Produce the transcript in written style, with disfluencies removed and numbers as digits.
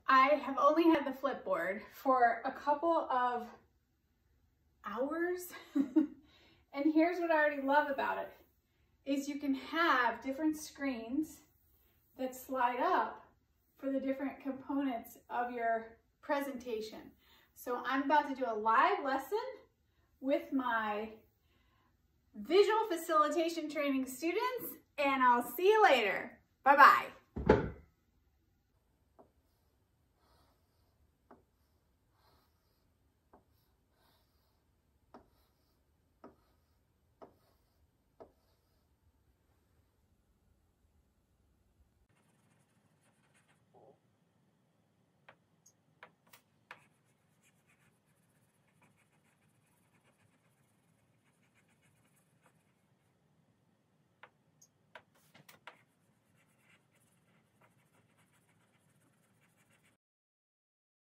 I have only had the Flipboard for a couple of hours. And here's what I already love about it, is you can have different screens that slide up for the different components of your presentation. So I'm about to do a live lesson with my visual facilitation training students, and I'll see you later. Bye-bye.